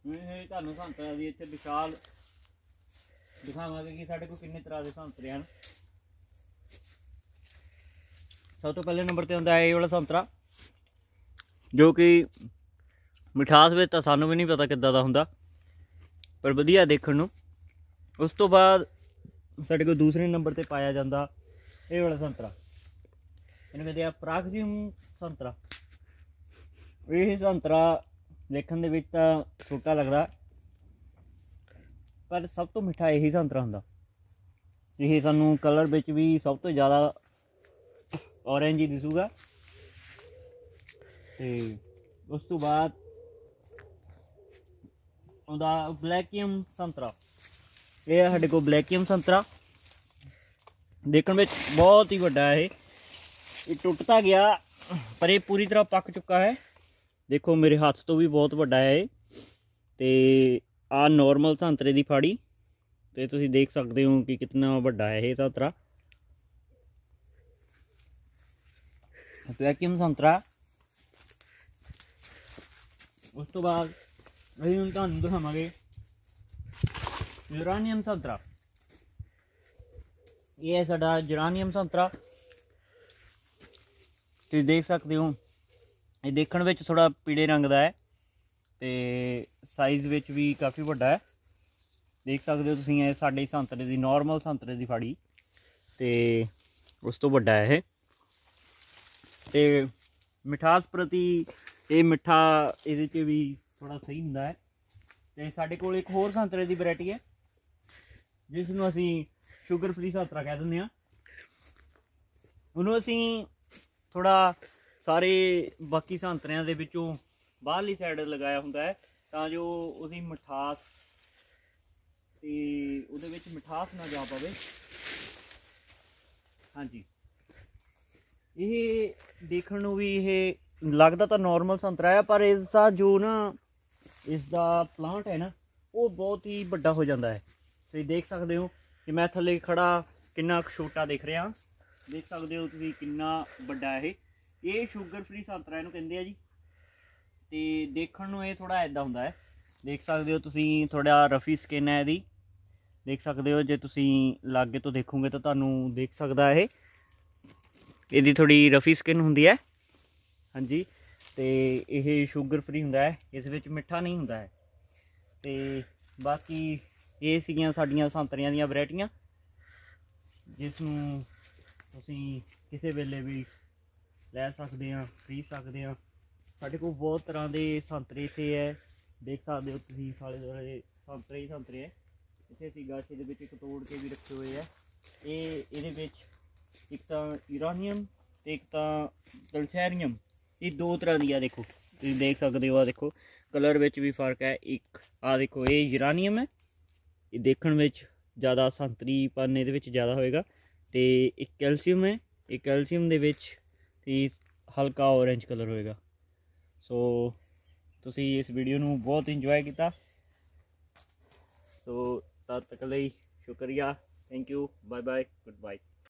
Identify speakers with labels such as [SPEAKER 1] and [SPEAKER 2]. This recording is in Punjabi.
[SPEAKER 1] ਇਹ ਤੁਹਾਨੂੰ ਸੰਤਰਾ ਦੀ ਇੱਥੇ ਵਿਸ਼ਾਲ ਦਿਖਾਵਾਂਗੇ ਕਿ ਸਾਡੇ ਕੋਲ ਕਿੰਨੇ ਤਰ੍ਹਾਂ ਦੇ ਸੰਤਰੇ ਹਨ। ਸਭ ਤੋਂ ਪਹਿਲੇ ਨੰਬਰ ਤੇ ਹੁੰਦਾ ਹੈ ਇਹ ਵਾਲਾ ਸੰਤਰਾ, ਜੋ ਕਿ ਮਿਠਾਸ ਵਿੱਚ ਤਾਂ ਸਾਨੂੰ ਵੀ ਨਹੀਂ ਪਤਾ ਕਿੱਦਾਂ ਦਾ ਹੁੰਦਾ, ਪਰ ਵਧੀਆ ਦੇਖਣ ਨੂੰ। ਉਸ ਤੋਂ ਬਾਅਦ ਸਾਡੇ ਕੋਲ ਦੂਸਰੇ ਨੰਬਰ ਤੇ ਪਾਇਆ ਜਾਂਦਾ ਇਹ ਵਾਲਾ ਸੰਤਰਾ, ਇਹਨੂੰ ਕਹਿੰਦੇ ਆ ਪ੍ਰਾਗਜੀਮ ਸੰਤਰਾ। ਇਹ ਸੰਤਰਾ ਦੇਖਣ ਦੇ ਵਿੱਚ ਤਾਂ ਛੋਟਾ ਲੱਗਦਾ, ਪਰ ਸਭ ਤੋਂ ਮਿੱਠਾ ਇਹੀ ਸੰਤਰਾ ਹੁੰਦਾ। ਇਹ ਸਾਨੂੰ ਕਲਰ ਵਿੱਚ ਵੀ ਸਭ ਤੋਂ ਜ਼ਿਆਦਾ ਔਰੇਂਜ ਹੀ ਦਿਸੂਗਾ। ਤੇ ਉਸ ਤੋਂ ਬਾਅਦ ਉਹਦਾ ਬਲੈਕੀਅਮ ਸੰਤਰਾ। ਇਹ ਹੈ ਸਾਡੇ ਕੋਲ ਬਲੈਕੀਅਮ ਸੰਤਰਾ, ਦੇਖਣ ਵਿੱਚ ਬਹੁਤ ਹੀ ਵੱਡਾ ਹੈ। ਇਹ ਟੁੱਟਦਾ ਗਿਆ ਪਰ ਇਹ ਪੂਰੀ ਤਰ੍ਹਾਂ ਪੱਕ ਚੁੱਕਾ ਹੈ। ਦੇਖੋ ਮੇਰੇ ਹੱਥ ਤੋਂ ਵੀ ਬਹੁਤ ਵੱਡਾ ਹੈ ਇਹ। ਤੇ ਆਹ ਨੋਰਮਲ ਸੰਤਰੇ ਦੀ ਫਾੜੀ, ਤੇ ਤੁਸੀਂ ਦੇਖ ਸਕਦੇ ਹੋ ਕਿ ਕਿੰਨਾ ਵੱਡਾ ਹੈ ਇਹ ਸੰਤਰਾ। ਬਲੈਕੀਅਮ ਸੰਤਰਾ। ਉਸ ਤੋਂ ਬਾਅਦ ਅਸੀਂ ਹੁਣ ਤੁਹਾਨੂੰ ਦਿਖਾਵਾਂਗੇ ਯੂਰਾਨੀਅਮ ਸੰਤਰਾ। ਇਹ ਹੈ ਸਾਡਾ ਯੂਰਾਨੀਅਮ ਸੰਤਰਾ। ਤੁਸੀਂ ਦੇਖ ਸਕਦੇ ਹੋ ਇਹ ਦੇਖਣ ਵਿੱਚ ਥੋੜਾ ਪੀਲੇ ਰੰਗ ਦਾ ਹੈ ਤੇ ਸਾਈਜ਼ ਵਿੱਚ ਵੀ ਕਾਫੀ ਵੱਡਾ ਹੈ। ਦੇਖ ਸਕਦੇ ਹੋ ਤੁਸੀਂ ਇਹ ਸਾਡੇ ਸੰਤਰੇ ਦੀ ਨੋਰਮਲ ਸੰਤਰੇ ਦੀ ਫਾੜੀ ਤੇ ਉਸ ਤੋਂ ਵੱਡਾ ਹੈ ਇਹ। ਤੇ ਮਿਠਾਸ ਪ੍ਰਤੀ ਇਹ ਮਿੱਠਾ ਇਹਦੇ 'ਚ ਵੀ ਥੋੜਾ ਸਹੀ ਹੁੰਦਾ ਹੈ। ਤੇ ਸਾਡੇ ਕੋਲ ਇੱਕ ਹੋਰ ਸੰਤਰੇ ਦੀ ਵੈਰਾਈਟੀ ਹੈ ਜਿਸ ਨੂੰ ਅਸੀਂ ਸ਼ੂਗਰ ਫ੍ਰੀ ਸੰਤਰਾ ਕਹਿ ਦਿੰਦੇ ਹਾਂ। ਉਹਨੂੰ ਅਸੀਂ ਥੋੜਾ ਸਾਰੇ ਬਾਕੀ ਸੰਤਰਿਆਂ ਦੇ ਵਿੱਚੋਂ ਬਾਹਰਲੀ ਸਾਈਡ ਲਗਾਇਆ ਹੁੰਦਾ ਹੈ ਤਾਂ ਜੋ ਉਹਦੀ ਮਿਠਾਸ ਤੇ ਉਹਦੇ ਵਿੱਚ ਮਿਠਾਸ ਨਾ ਜਾ ਪਵੇ। ਹਾਂਜੀ, ਇਹ ਦੇਖਣ ਨੂੰ ਵੀ ਇਹ ਲੱਗਦਾ ਤਾਂ ਨੋਰਮਲ ਸੰਤਰਾ ਹੈ, ਪਰ ਇਸਦਾ ਜੋ ਨਾ ਇਸਦਾ ਪਲਾਂਟ ਹੈ ਨਾ ਉਹ ਬਹੁਤ ਹੀ ਵੱਡਾ ਹੋ ਜਾਂਦਾ ਹੈ। ਤੁਸੀਂ ਦੇਖ ਸਕਦੇ ਹੋ ਕਿ ਮੈਂ ਥੱਲੇ ਖੜਾ ਕਿੰਨਾ ਛੋਟਾ ਦਿਖ ਰਿਹਾ। ਦੇਖ ਸਕਦੇ ਹੋ ਤੁਸੀਂ ਕਿੰਨਾ ਵੱਡਾ ਇਹ ਸ਼ੂਗਰ ਫ੍ਰੀ ਸੰਤਰਾ ਇਹਨੂੰ ਕਹਿੰਦੇ ਆ ਜੀ। ਤੇ ਦੇਖਣ ਨੂੰ ਇਹ ਥੋੜਾ ਇੱਦਾਂ ਹੁੰਦਾ ਹੈ। ਦੇਖ ਸਕਦੇ ਹੋ ਤੁਸੀਂ ਥੋੜਾ ਰਫੀ ਸਕਿਨ ਹੈ ਇਹਦੀ। ਦੇਖ ਸਕਦੇ ਹੋ ਜੇ ਤੁਸੀਂ ਲਾਗੇ ਤੋਂ ਦੇਖੋਗੇ ਤਾਂ ਤੁਹਾਨੂੰ ਦੇਖ ਸਕਦਾ ਇਹ ਇਹਦੀ ਥੋੜੀ ਰਫੀ ਸਕਿਨ ਹੁੰਦੀ ਹੈ। ਹਾਂਜੀ, ਤੇ ਇਹ ਸ਼ੂਗਰ ਫ੍ਰੀ ਹੁੰਦਾ ਹੈ, ਇਸ ਵਿੱਚ ਮਿੱਠਾ ਨਹੀਂ ਹੁੰਦਾ ਹੈ। ਤੇ ਬਾਕੀ ਇਹ ਸੀਗੀਆਂ ਸਾਡੀਆਂ ਸੰਤਰਿਆਂ ਦੀਆਂ ਵੈਰਾਈਟੀਆਂ, ਜਿਸ ਨੂੰ ਤੁਸੀਂ ਕਿਸੇ ਵੇਲੇ ਵੀ ਲੈ ਸਕਦੇ ਹਾਂ, ਖਰੀਦ ਸਕਦੇ ਹਾਂ। ਸਾਡੇ ਕੋਲ ਬਹੁਤ ਤਰ੍ਹਾਂ ਦੇ ਸੰਤਰੇ ਇੱਥੇ ਹੈ। ਦੇਖ ਸਕਦੇ ਹੋ ਤੁਸੀਂ ਸਾਲੇ ਦੁਆਲੇ ਸੰਤਰੇ ਹੀ ਸੰਤਰੇ ਹੈ। ਇੱਥੇ ਅਸੀਂ ਗਾਛੇ ਦੇ ਵਿੱਚ ਇੱਕ ਤੋੜ ਕੇ ਵੀ ਰੱਖੇ ਹੋਏ ਹੈ। ਇਹਦੇ ਵਿੱਚ ਇੱਕ ਤਾਂ ਯੂਰਾਨੀਅਮ ਤੇ ਇੱਕ ਤਾਂ ਦਲਸੈਰੀਅਮ, ਇਹ ਦੋ ਤਰ੍ਹਾਂ ਦੀ ਆ। ਦੇਖੋ ਤੁਸੀਂ ਦੇਖ ਸਕਦੇ ਹੋ, ਆ ਦੇਖੋ ਕਲਰ ਵਿੱਚ ਵੀ ਫਰਕ ਹੈ। ਇੱਕ ਆ ਦੇਖੋ ਇਹ ਯੂਰਾਨੀਅਮ ਹੈ, ਇਹ ਦੇਖਣ ਵਿੱਚ ज़्यादा संतरीपन ਇਹਦੇ ਵਿੱਚ ज़्यादा ਹੋਏਗਾ। ਤੇ ਇੱਕ ਕੈਲਸ਼ੀਅਮ ਹੈ, ਇਹ ਕੈਲਸ਼ੀਅਮ ਦੇ ਵਿੱਚ ਤੇ ਹਲਕਾ ਔਰੇਂਜ ਕਲਰ ਹੋਏਗਾ। ਸੋ ਤੁਸੀਂ ਇਸ ਵੀਡੀਓ ਨੂੰ ਬਹੁਤ ਇੰਜੋਏ ਕੀਤਾ। ਸੋ ਤਦ ਤੱਕ ਲਈ ਸ਼ੁਕਰੀਆ, thank you, bye bye, good bye.